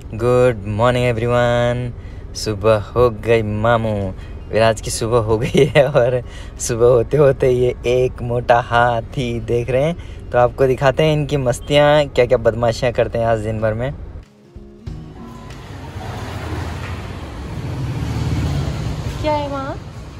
Good morning everyone. सुबह हो गई मामू। विराज की सुबह हो गई है और सुबह होते होते ये एक मोटा हाथी देख रहे हैं। तो आपको दिखाते हैं इनकी मस्तियाँ, क्या क्या बदमाशियाँ करते हैं आज दिन भर में। क्या है वहाँ?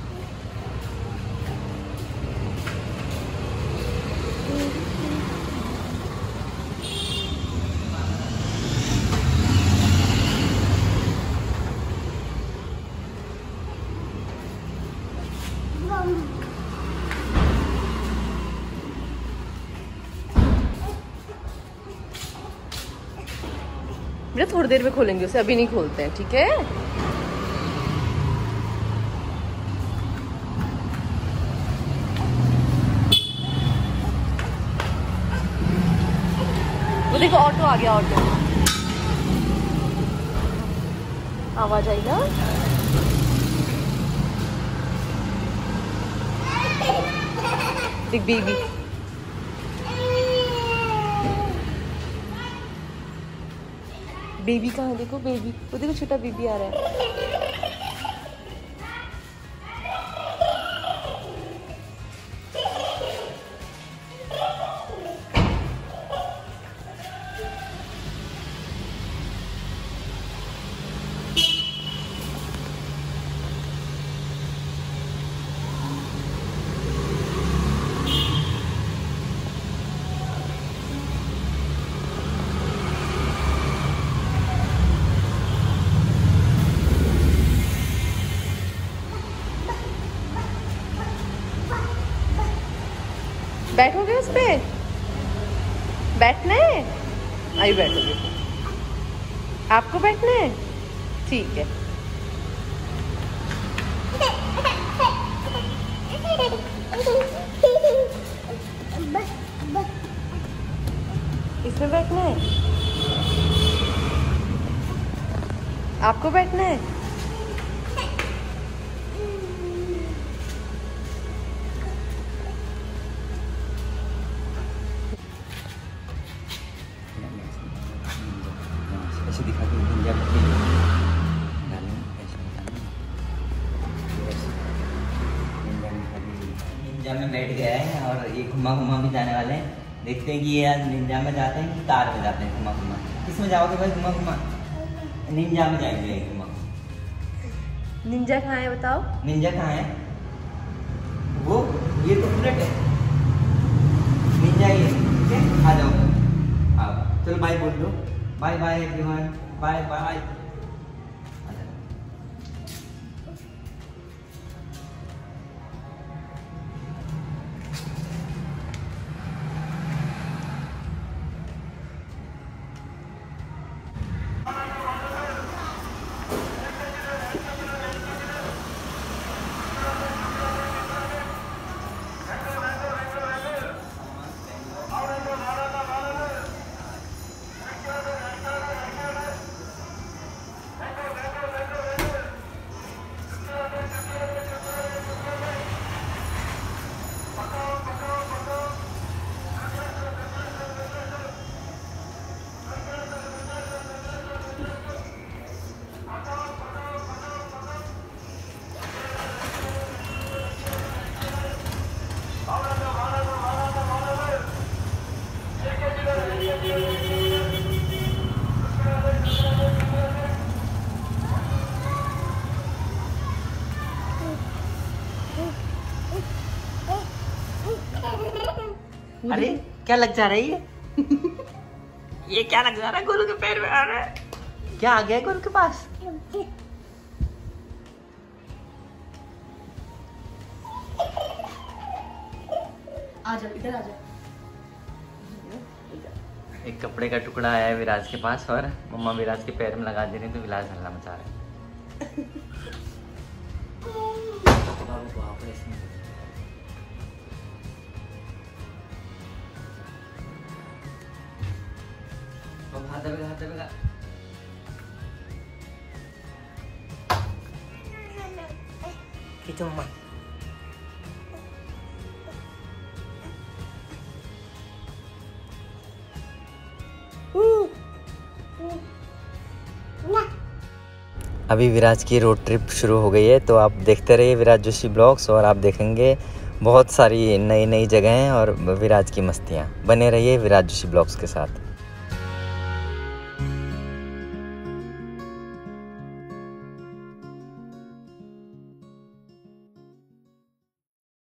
बेटा थोड़ी देर में खोलेंगे उसे, अभी नहीं खोलते हैं, ठीक है? वो देखो ऑटो आ गया, ऑटो आवाज आई ना। देख बेबी, बेबी कहाँ है? देखो बेबी, वो देखो छोटा बेबी आ रहा है। बैठोगे उस पे? बैठना है? आई बैठोगे? आपको बैठना है? ठीक है। इसमें बैठना है? आपको बैठना है? ऐसे दिखा के निंजा में बैठ गया है और ये घुमा घुमा भी जाने वाले हैं। देखते हैं कि ये आज निंजा में जाते हैं कि कार में जाते हैं। घुमा घुमा किस में जाओगे भाई? घुमा घुमा निंजा में जाएंगे। घुमा निंजा कहाँ है बताओ? निंजा कहाँ है? वो ये तो बुलेट है। निंजा ये, ठीक है, आ जाओ। आओ चलो बाय बोल दो। Bye bye everyone, bye bye. अरे क्या लग जा रही है? ये क्या लग जा रहा है? गोलू के पैर में आ रहा है। क्या आ गया गोलू के पास? आजा इधर आजा। एक कपड़े का टुकड़ा आया है विराज के पास और मम्मा विराज के पैर में लगा दे रही तो विराज हल्ला मचा रहा है। बाबू को आप इसमें हाथ दबेगा, हाथ दबेगा। खींचो मम्मा। अभी विराज की रोड ट्रिप शुरू हो गई है, तो आप देखते रहिए विराज जोशी ब्लॉग्स और आप देखेंगे बहुत सारी नई नई जगहें और विराज की मस्तियाँ। बने रहिए विराज जोशी ब्लॉग्स के साथ।